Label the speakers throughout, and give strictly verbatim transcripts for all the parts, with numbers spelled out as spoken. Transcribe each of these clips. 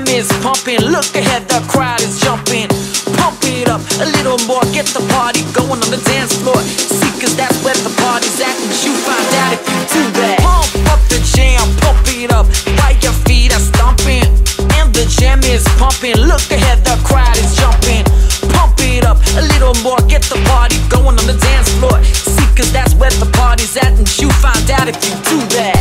Speaker 1: jam is pumping. Look ahead, the crowd is jumping. Pump it up a little more, get the party going on the dance floor. See, cause that's where the party's at, and you find out if you do that. Pump up the jam, pump it up while your feet are stomping. And the jam is pumping. Look ahead, the crowd is jumping. Pump it up a little more, get the party going on the dance floor. See, cause that's where the party's at, and you find out if you do that.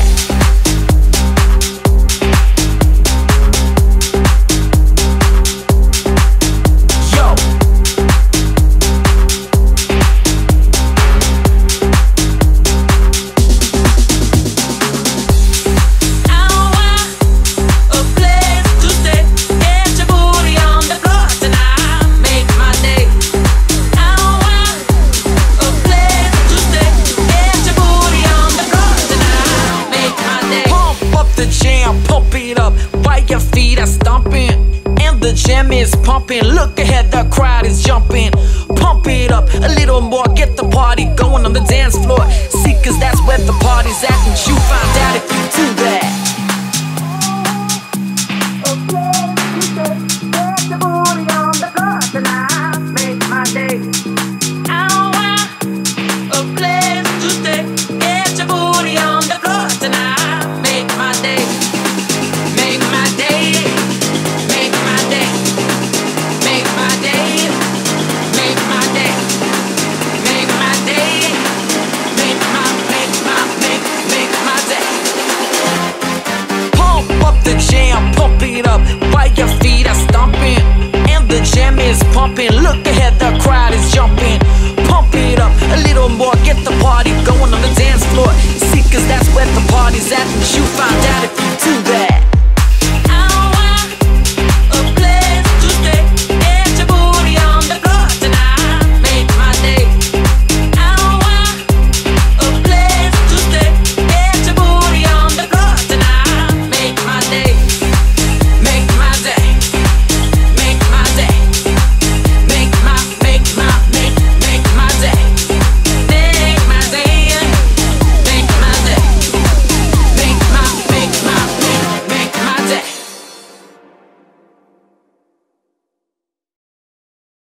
Speaker 1: Pump it up while your feet are stomping. And the jam is pumping. Look ahead, the crowd is jumping. Pump it up a little more, get the party going on the dance floor. See, cause that's where the party's at, and you find out if you do that. Get your booty on the floor tonight, make my day. I want a place to stay. Get your booty on the floor tonight, make my day. The jam, pump it up while your feet are stomping. And the jam is pumping. Look ahead, the crowd is jumping. Pump it up a little more, get the party going on the dance floor. See, cause that's where the party's at, and you find out if